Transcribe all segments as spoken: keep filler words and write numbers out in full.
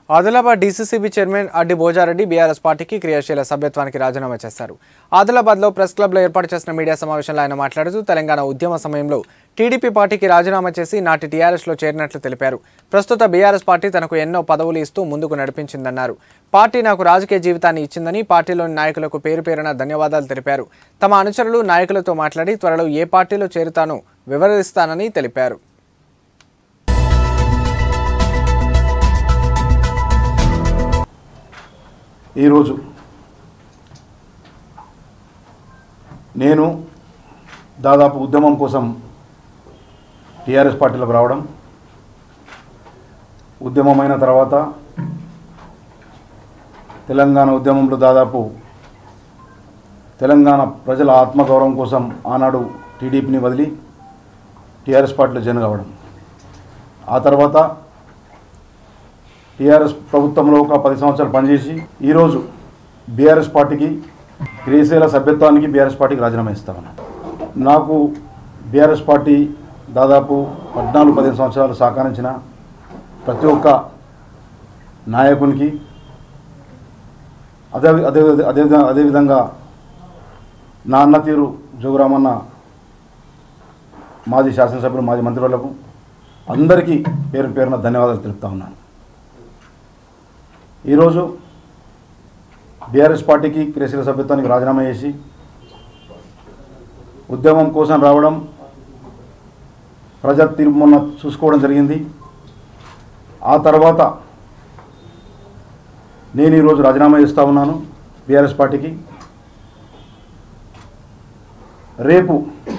Adilabad DCCB chairman Addi Bhojareddy BRS పార్టీకి క్రియాశీల సభ్యత్వానికి రాజీనామా చేశారు. ఆదిలాబాద్లో ప్రెస్ క్లబ్లో ఏర్పాటు చేసిన మీడియా సమావేశంలో ఆయన మాట్లాడుతూ తెలంగాణ ఉద్యమ సమయంలో టీడీపీ పార్టీకి రాజీనామా చేసి నాటి టీఆర్ఎస్లో చేరినట్లు తెలిపారు. ప్రస్తుత బీఆర్ఎస్ పార్టీ తనకు ఎన్నో పదవులు ఇస్తూ ముందుకు నడిపించిందన్నారు. పార్టీ నాకు రాజకీయ జీవితాన్ని ఇచ్చిందని పార్టీలోని నాయకులకు పేరు పేరున ధన్యవాదాలు తెలిపారు. తమ అనుచరులు నాయకులతో మాట్లాడి త్వరలో ఏ పార్టీలో చేరుతానో వివరిస్తానని తెలిపారు. ఈరోజు నేను దాదాపు ఉద్యమం కోసం టీఆర్ఎస్ పార్టీలోకి రావడం, ఉద్యమమైన తర్వాత తెలంగాణ ఉద్యమంలో దాదాపు తెలంగాణ ప్రజల ఆత్మగౌరవం కోసం ఆనాడు టీడీపీని వదిలి టీఆర్ఎస్ పార్టీలో జాయిన్ కావడం, ఆ తర్వాత టీఆర్ఎస్ ప్రభుత్వంలో ఒక పది సంవత్సరాలు పనిచేసి ఈరోజు బీఆర్ఎస్ పార్టీకి క్రియాశీల సభ్యత్వానికి బీఆర్ఎస్ పార్టీకి రాజీనామా ఇస్తామని. నాకు బీఆర్ఎస్ పార్టీ దాదాపు పద్నాలుగు పదిహేను సంవత్సరాలు సహకరించిన ప్రతి ఒక్క నాయకునికి అదే అదే అదే అదేవిధంగా నా అన్న తీరు జోగురామన్న మాజీ శాసనసభ్యులు మాజీ మంత్రులకు అందరికీ పేరు పేరున ధన్యవాదాలు తెలుపుతా ఉన్నాను. ఈరోజు బీఆర్ఎస్ పార్టీకి క్రియాశీల సభ్యత్వానికి రాజీనామా చేసి ఉద్యమం కోసం రావడం, ప్రజా తీర్పు మొన్న చూసుకోవడం జరిగింది. ఆ తర్వాత నేను ఈరోజు రాజీనామా చేస్తూ ఉన్నాను బీఆర్ఎస్ పార్టీకి. రేపు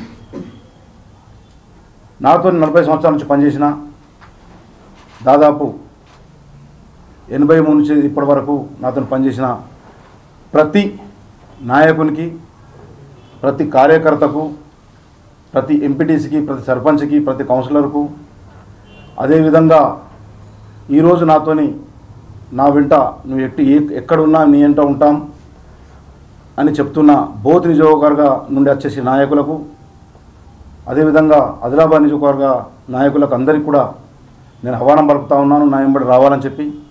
నాతో నలభై సంవత్సరాల నుంచి పనిచేసిన దాదాపు ఎనభై మూడు నుంచి ఇప్పటి వరకు నాతో పనిచేసిన ప్రతి నాయకునికి, ప్రతి కార్యకర్తకు, ప్రతి ఎంపీటీసీకి, ప్రతి సర్పంచ్కి, ప్రతి కౌన్సిలర్కు, అదేవిధంగా ఈరోజు నాతోని నా వెంట నువ్వు ఎట్టి ఎక్కడున్నా నీ వెంట ఉంటాం అని చెప్తున్న బోత్ నియోజకవర్గ నుండి వచ్చేసి నాయకులకు, అదేవిధంగా ఆదిలాబాద్ నియోజకవర్గ నాయకులకు అందరికీ కూడా నేను ఆహ్వానం పలుకుతా ఉన్నాను నా వెంబడి రావాలని చెప్పి.